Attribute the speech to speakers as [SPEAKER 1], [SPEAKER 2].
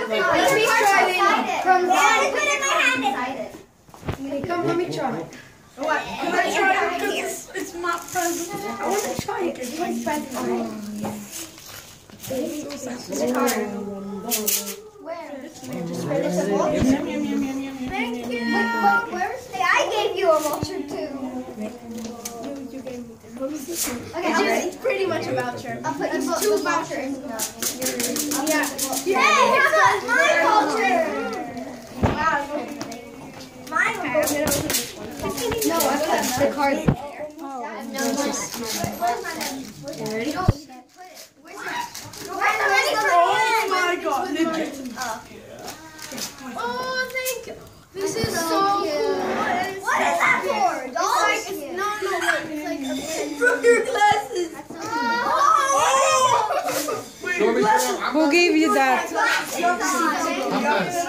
[SPEAKER 1] Come, let me try. What? Can I try it? Because it's my present. I want to try it. It's my present. Is it hard? Where? Thank you. Hey, I gave you a voucher too. You gave me this. Okay, it's pretty much a voucher. I'll put two vouchers. Yeah. Hey, here's my voucher. Wow. Mine will go. No, I put the card there. Oh, no. Ready? Oh my God! Oh, thank you. This is so cool. What is that for? Dolls? No. It's like from your glasses.
[SPEAKER 2] Who gave you that?